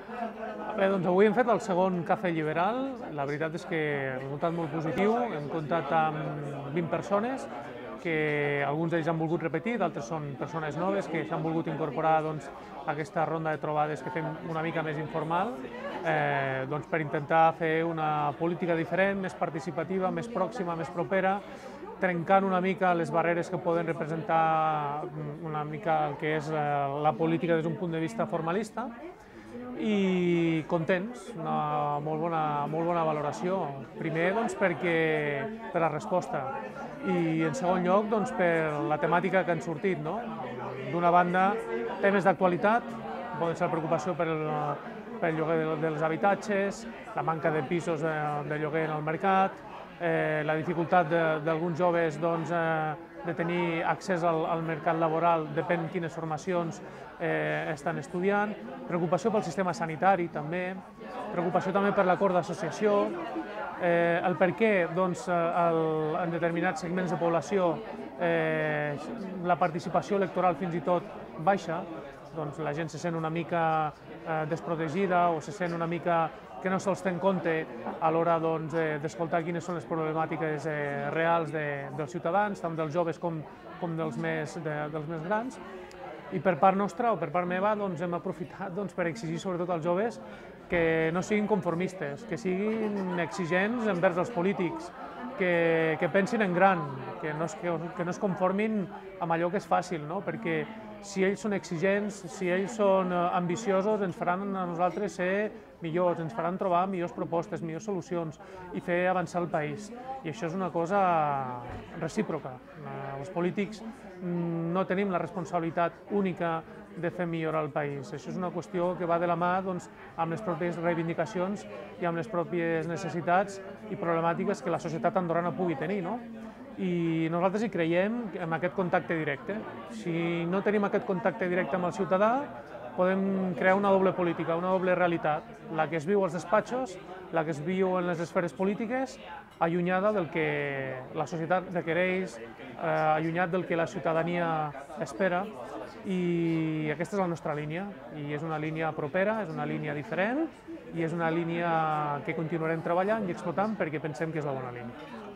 Bé, doncs avui hem fet el segon Cafè Liberal. La veritat és que el resultat molt positiu. Hem comptat amb 20 persones, que alguns d'ells han volgut repetir, d'altres són persones noves que s'han volgut incorporar a aquesta ronda de trobades que fem una mica més informal, per intentar fer una política diferent, més participativa, més pròxima, més propera, trencant una mica les barreres que poden representar una mica el que és la política des d'un punt de vista formalista, i contents, una molt bona valoració. Primer per la resposta i en segon lloc per la temàtica que han sortit. D'una banda, temes d'actualitat, poden ser la preocupació pel lloguer dels habitatges, la manca de pisos de lloguer en el mercat, la dificultat d'alguns joves de tenir accés al mercat laboral, depèn quines formacions estan estudiant, preocupació pel sistema sanitari també, preocupació també per l'acord d'associació, el per què en determinats segments de població la participació electoral fins i tot baixa, la gent se sent una mica desprotegida o se sent una mica que no se'ls té en compte a l'hora d'escoltar quines són les problemàtiques reals dels ciutadans, tant dels joves com dels més grans. I per part nostra o per part meva hem aprofitat per exigir sobretot als joves que no siguin conformistes, que siguin exigents envers els polítics, que pensin en gran, que no es conformin amb allò que és fàcil, perquè si ells són exigents, si ells són ambiciosos, ens faran a nosaltres ser millors, ens faran trobar millors propostes, millors solucions i fer avançar el país. I això és una cosa recíproca. Els polítics no tenim la responsabilitat única de fer millorar el país. Això és una qüestió que va de la mà amb les pròpies reivindicacions i amb les pròpies necessitats i problemàtiques que la societat andorrana pugui tenir. I nosaltres hi creiem en aquest contacte directe. Si no tenim aquest contacte directe amb el ciutadà, podem crear una doble política, una doble realitat, la que es viu als despatxos, la que es viu en les esferes polítiques, allunyada del que la societat requereix, allunyat del que la ciutadania espera, i aquesta és la nostra línia, i és una línia propera, és una línia diferent, i és una línia que continuarem treballant i explotant perquè pensem que és la bona línia.